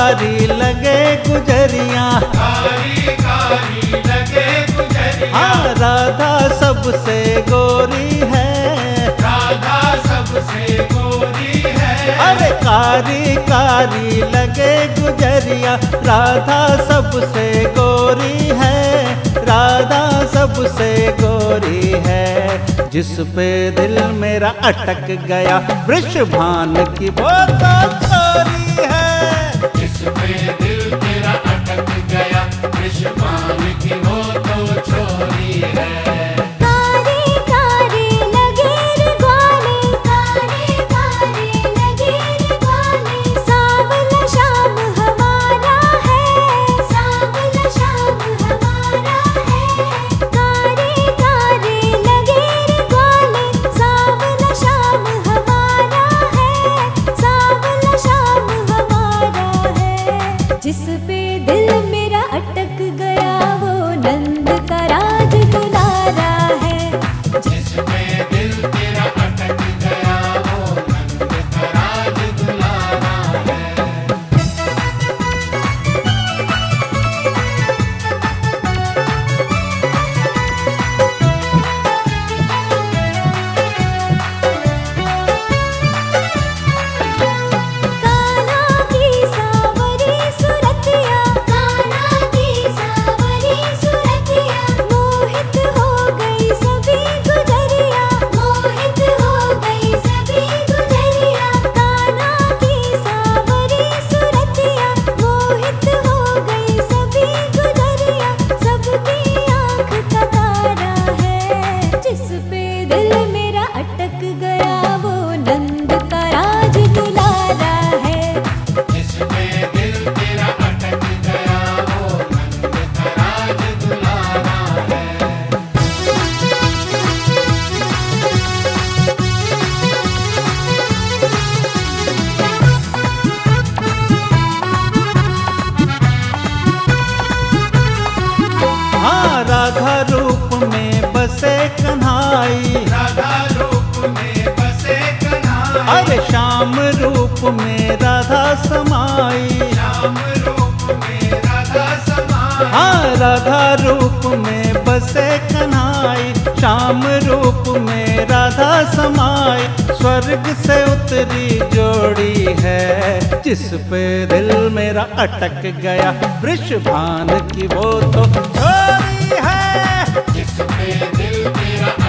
कारी लगे गुजरिया, कारी कारी लगे गुजरिया। हाँ राधा सबसे गोरी है, राधा सबसे गोरी है। अरे कारी कारी लगे गुजरिया, राधा सबसे गोरी है, राधा सबसे गोरी है। जिस पे दिल मेरा अटक गया, वृषभान की वो तो छोरी है। जिस पे दिल तेरा अटक गया, वृषभान की वो तो छोरी है। कारी कारी लगे रे ग्वाले, कारी कारी लगे रे ग्वाले। सावला शाम हमारा है, सावला शाम हमारा है। कारी कारी लगे रे ग्वाले, सावला शाम हमारा है, सावला शाम हमारा है। जिस पे दिल मेरा अटक गया, वो नंद का राज दुलारा है। जिस पे दिल तेरा अटक गया, वो नंद का राज दुलारा है। कान्हा की सावरी सुरतिया, कान्हा की सावरी सुरतिया। मोहित हो गई सभी गुजरिया, मोहित हो गई सभी गुजरिया। कान्हा की सावरी सुरतिया, मोहित हो गई सभी गुजरिया। सबकी आँख का तारा है। जिस पे दिल मेरा अटक गया, वो नंद का राज दुलारा है। जिस पे दिल तेरा अटक गया, वो नंद का राज दुलारा है। हाँ राधा रूप में बसे कन्हाई, राधा रूप में बसे कन्हाई। अरे श्याम रूप में राधा समाई, श्याम रूप में राधा समाई। हाँ राधा रूप में बसे कन्हाई, श्याम रूप में राधा समाई। स्वर्ग से उतरी जोड़ी है, जिस पे दिल मेरा अटक गया, वृषभान की वो तो छोरी है। जिस पे दिल तेरा